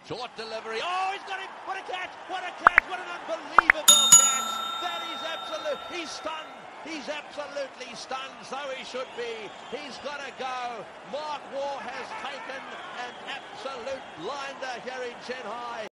Short delivery. Oh, he's got him. What a catch. What a catch. What an unbelievable catch. That is absolute. He's stunned. He's absolutely stunned. So he should be. He's got to go. Mark Waugh has taken an absolute blinder here in Shanghai.